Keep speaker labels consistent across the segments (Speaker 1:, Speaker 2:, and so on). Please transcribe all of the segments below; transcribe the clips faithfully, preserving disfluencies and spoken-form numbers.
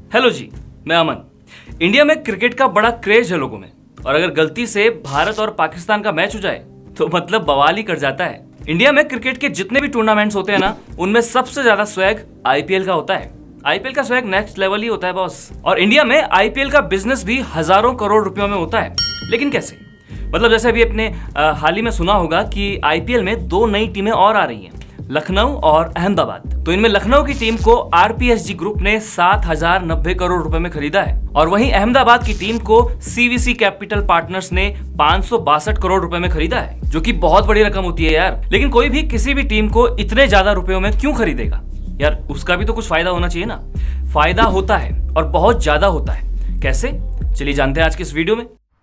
Speaker 1: Hello जी, मैं अमन। India में cricket का बड़ा क्रेज है लोगों में, और अगर गलती से भारत और पाकिस्तान का मैच हो जाए तो मतलब बवाल ही कर जाता है। इंडिया में क्रिकेट के जितने भी टूर्नामेंट्स होते हैं ना, उनमें सबसे ज्यादा स्वैग आईपीएल का होता है। आईपीएल का स्वैग नेक्स्ट लेवल ही होता है बॉस। और इंडिया में आईपीएल का बिजनेस भी हजारों करोड़ रुपयों में होता है। लेकिन कैसे? मतलब जैसे अभी अपने हाल ही में सुना होगा कि आईपीएल में दो नई टीमें और आ रही हैं, लखनऊ और अहमदाबाद। तो इनमें लखनऊ की टीम को आरपीएसजी ग्रुप ने सात हजार नब्बे करोड़ रुपए में खरीदा है, और वहीं अहमदाबाद की टीम को सीवीसी कैपिटल पार्टनर्स ने पाँच सौ बासठ करोड़ रुपए में खरीदा है, जो कि बहुत बड़ी रकम होती है यार। लेकिन कोई भी किसी भी टीम को इतने ज्यादा रुपयों में क्यों खरीदेगा यार? उसका भी तो कुछ फायदा होना चाहिए ना। फायदा होता है और बहुत ज्यादा होता है। कैसे? चलिए जानते हैं आज की इस वीडियो में।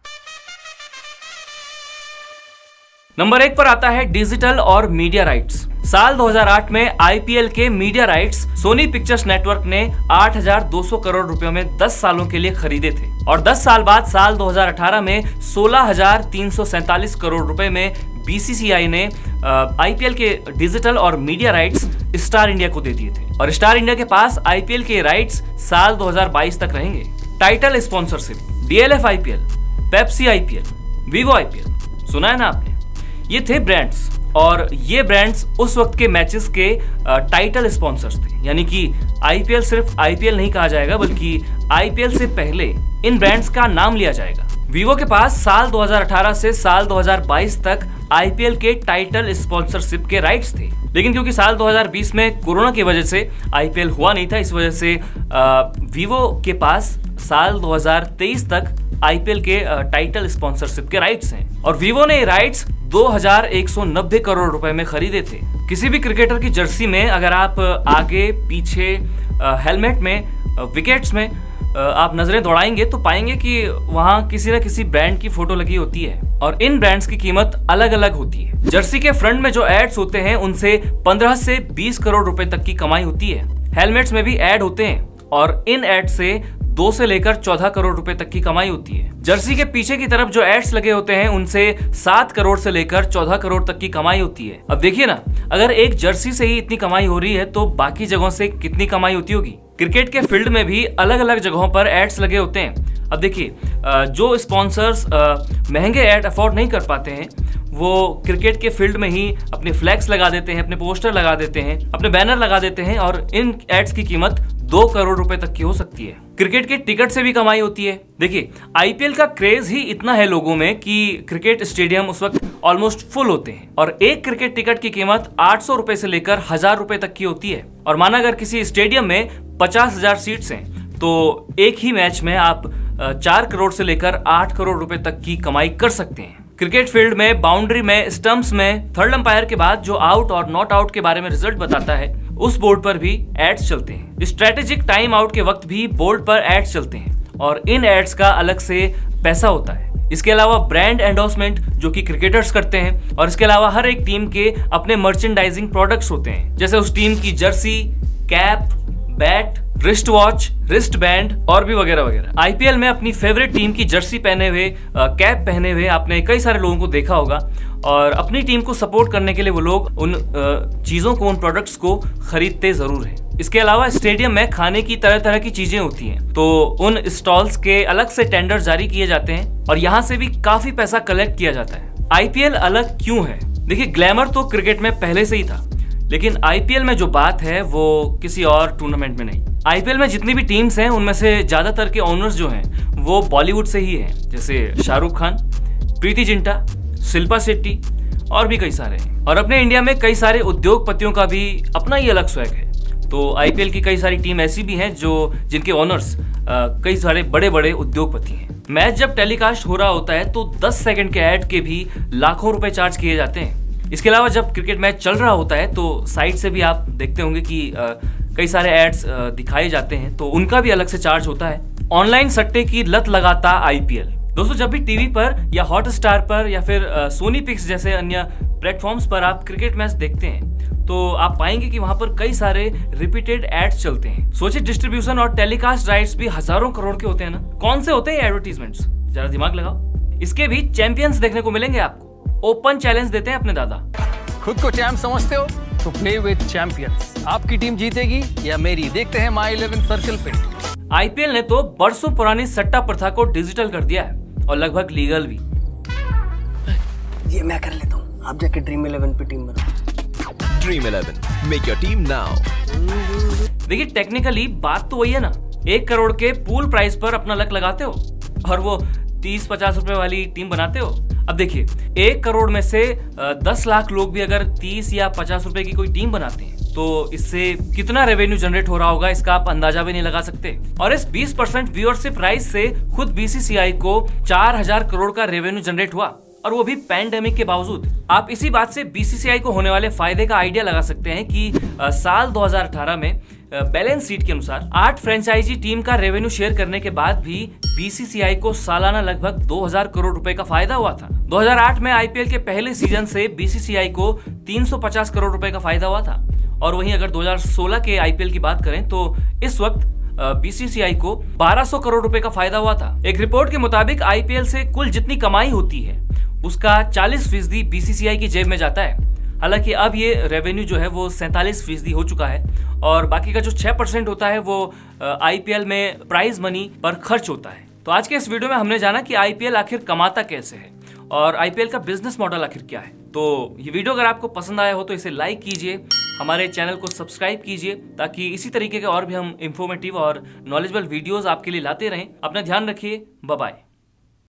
Speaker 1: नंबर एक पर आता है डिजिटल और मीडिया राइट्स। साल दो हज़ार आठ में आईपीएल के media rights Sony Pictures Network ने आठ हजार दो सौ करोड़ रुपयों में दस सालों के लिए खरीदे थे, और दस साल बाद साल दो हज़ार अठारह में सोलह हजार तीन सौ सैंतालीस करोड़ रुपए में बीसीसीआई ने आईपीएल के डिजिटल और मीडिया राइट्स स्टार इंडिया को दे दिए थे, और स्टार इंडिया के पास आईपीएल के राइट्स साल दो हज़ार बाईस तक रहेंगे। Title sponsorship, DLF IPL, Pepsi IPL, Vivo IPL, सुना है ना आपने? ये थे ब्रांड्स, और ये ब्रांड्स उस वक्त के मैचेस के टाइटल स्पॉन्सर्स थे। यानी कि आईपीएल सिर्फ आईपीएल नहीं कहा जाएगा, बल्कि आईपीएल से पहले इन ब्रांड्स का नाम लिया जाएगा। वीवो के पास साल दो हज़ार अठारह से साल दो हज़ार बाईस तक आईपीएल के टाइटल स्पॉन्सरशिप के राइट्स थे, लेकिन क्योंकि साल दो हज़ार बीस में कोरोना की वजह से आईपीएल हुआ नहीं था, इस वजह से वीवो के पास साल दो हज़ार तेईस तक आईपीएल के टाइटल स्पॉन्सरशिप के राइट्स हैं, और वीवो ने राइट्स दो हजार एक सौ नब्बे करोड़ रुपए में खरीदे थे। किसी भी क्रिकेटर की जर्सी में अगर आप आगे पीछे हेलमेट में, विकेट्स में आप नजरें दौड़ाएंगे तो पाएंगे कि वहां किसी न किसी ब्रांड की फोटो लगी होती है, और इन ब्रांड्स की कीमत अलग अलग होती है। जर्सी के फ्रंट में जो एड्स होते हैं उनसे पंद्रह से बीस करोड़ रुपए तक की कमाई होती है। हेलमेट्स में भी एड होते हैं, और इन एड से दो से लेकर चौदह करोड़ रुपए तक की कमाई होती है। जर्सी के पीछे की तरफ जो एड्स लगे होते हैं उनसे सात करोड़ से लेकर चौदह करोड़ तक की कमाई होती है। अब देखिए ना, अगर एक जर्सी से ही इतनी कमाई हो रही है तो बाकी जगहों से कितनी कमाई होती होगी। क्रिकेट के फील्ड में भी अलग अलग जगहों पर एड्स लगे होते हैं। अब देखिए, जो स्पॉन्सर्स महंगे एड अफोर्ड नहीं कर पाते हैं, वो क्रिकेट के फील्ड में ही अपने फ्लैक्स लगा देते हैं, अपने पोस्टर लगा देते हैं, अपने बैनर लगा देते हैं, और इन एड्स की कीमत दो करोड़ रुपए तक की हो सकती है। क्रिकेट के टिकट से भी कमाई होती है। देखिए, आईपीएल का क्रेज ही इतना है लोगों में कि क्रिकेट स्टेडियम उस वक्त ऑलमोस्ट फुल होते हैं, और एक क्रिकेट टिकट की कीमत आठ सौ रुपए से लेकर हजार रुपए तक की होती है। और माना अगर किसी स्टेडियम में पचास हजार सीट्स हैं, तो एक ही मैच में आप चार करोड़ से लेकर आठ करोड़ रुपए तक की कमाई कर सकते हैं। क्रिकेट फील्ड में, बाउंड्री में, स्टंप्स में थर्ड अंपायर के बाद जो आउट और नॉट आउट के बारे में रिजल्ट बताता है, उस बोर्ड पर भी एड्स चलते हैं। स्ट्रेटेजिक टाइम आउट के वक्त भी बोर्ड पर एड्स चलते हैं, और इन एड्स का अलग से पैसा होता है। इसके अलावा ब्रांड एंडोर्समेंट जो कि क्रिकेटर्स करते हैं, और इसके अलावा हर एक टीम के अपने मर्चेंडाइजिंग प्रोडक्ट्स होते हैं, जैसे उस टीम की jersey, cap, bat, wrist watch, wrist band और भी वगैरह वगैरह। आईपीएल में अपनी फेवरेट टीम की जर्सी पहने हुए, कैप पहने हुए आपने कई सारे लोगों को देखा होगा, और अपनी टीम को सपोर्ट करने के लिए वो लोग उन चीजों को, उन प्रोडक्ट्स को खरीदते जरूर हैं। इसके अलावा स्टेडियम में खाने की तरह तरह की चीजें होती हैं, तो उन स्टॉल्स के अलग से टेंडर जारी किए जाते हैं, और यहाँ से भी काफी पैसा कलेक्ट किया जाता है। आईपीएल अलग क्यों है? देखिए, ग्लैमर तो क्रिकेट में पहले से ही था, लेकिन आईपीएल में जो बात है वो किसी और टूर्नामेंट में नहीं। आईपीएल में जितनी भी टीम्स हैं उनमें से ज्यादातर के ओनर्स जो हैं वो बॉलीवुड से ही हैं, जैसे शाहरुख खान, प्रीति जिंटा, शिल्पा शेट्टी और भी कई सारे हैं। और अपने इंडिया में कई सारे उद्योगपतियों का भी अपना ही अलग स्वैग है। तो आईपीएल की कई सारी टीम ऐसी भी हैं जो जिनके ओनर्स कई सारे बड़े बड़े उद्योगपति हैं। मैच जब टेलीकास्ट हो रहा होता है तो दस सेकंड के ऐड के भी लाखों रुपए चार्ज किए जाते हैं। इसके अलावा जब क्रिकेट मैच चल रहा होता है तो साइड से भी आप देखते होंगे कि आ, कई सारे एड्स दिखाए जाते हैं, तो उनका भी अलग से चार्ज होता है। ऑनलाइन सट्टे की लत लगाता आईपीएल। दोस्तों, जब भी टीवी पर या हॉटस्टार पर या फिर सोनी पिक्स जैसे अन्य प्लेटफॉर्म्स पर आप क्रिकेट मैच देखते हैं, तो आप पाएंगे कि वहां पर कई सारे रिपीटेड एड्स चलते हैं। सोचिए, डिस्ट्रीब्यूशन और टेलीकास्ट राइट्स भी हजारों करोड़ के होते हैं ना। कौन से होते हैं एडवर्टीजमेंट्स? जरा दिमाग लगाओ। इसके भी चैंपियंस देखने को मिलेंगे आपको। ओपन चैलेंज देते हैं अपने दादा।
Speaker 2: खुद को चैंप समझते हो तो प्ले विद चैंपियंस। आपकी टीम जीतेगी या मेरी? देखते हैं माई इलेवन सर्कल पे।
Speaker 1: आईपीएल ने तो बरसों पुरानी सट्टा प्रथा को डिजिटल कर दिया है और लगभग लीगल भी।
Speaker 3: ये मैं कर लेता हूँ, आप जाके ड्रीम इलेवन पे टीम बनाओ।
Speaker 4: Dream eleven, make your team now.
Speaker 1: देखिए टेक्निकली बात तो वही है ना, एक करोड़ के पूल प्राइस पर अपना लक लगाते हो और वो तीस पचास रुपए वाली टीम बनाते हो। अब देखिए एक करोड़ में से दस लाख लोग भी अगर तीस या पचास रुपए की कोई टीम बनाते हैं तो इससे कितना रेवेन्यू जनरेट हो रहा होगा इसका आप अंदाजा भी नहीं लगा सकते। और इस बीस परसेंट व्यूअरशिप राइज से खुद बीसीसीआई को चार हजार करोड़ का रेवेन्यू जनरेट हुआ, और वो भी पैंडेमिक के बावजूद। आप इसी बात से बीसीसीआई को होने वाले फायदे का आइडिया लगा सकते हैं कि आ, साल दो हज़ार अठारह में बैलेंस शीट के अनुसार आठ फ्रेंचाइजी टीम का रेवेन्यू शेयर करने के बाद भी बीसीसीआई को सालाना लगभग दो हज़ार करोड़ रुपए का फायदा हुआ था। दो हज़ार आठ में आईपीएल के पहले सीजन से बीसीसीआई को तीन सौ पचास करोड़ रुपए का फायदा हुआ था, और वहीं अगर दो हज़ार सोलह के आईपीएल की बात करें तो इस वक्त बीसीसीआई को बारह सौ करोड़ रुपए का फायदा हुआ था। एक रिपोर्ट के मुताबिक आईपीएल से कुल जितनी कमाई होती है उसका चालीस फीसदी बीसीसीआई की जेब में जाता है। हालांकि अब ये रेवेन्यू जो है वो सैंतालीस फीसदी हो चुका है, और बाकी का जो छह परसेंट होता है वो आईपीएल में प्राइज मनी पर खर्च होता है। तो आज के इस वीडियो में हमने जाना कि आईपीएल आखिर कमाता कैसे है और आईपीएल का बिजनेस मॉडल आखिर क्या है। तो ये वीडियो अगर आपको पसंद आया हो तो इसे लाइक कीजिए, हमारे चैनल को सब्सक्राइब कीजिए ताकि इसी तरीके के और भी हम इंफॉर्मेटिव और नॉलेजेबल वीडियोस आपके लिए लाते रहें। अपना ध्यान रखिए, बाय बाय।